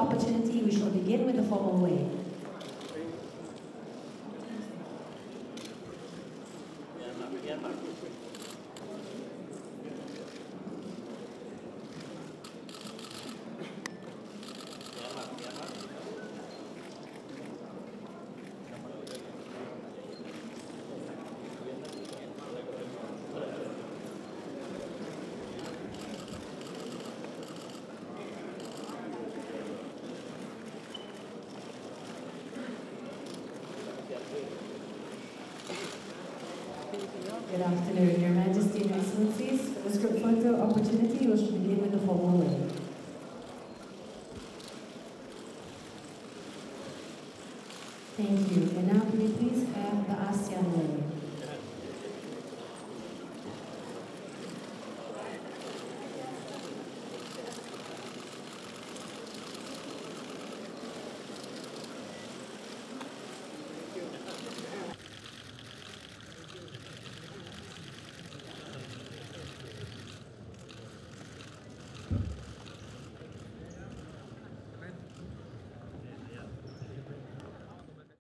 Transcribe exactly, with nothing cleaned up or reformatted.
opportunity, we shall begin with the formal way. Good afternoon, Your Majesty and Excellencies. For this group photo opportunity, we shall begin with the formal way. Thank you. And now can we please have the ASEAN way.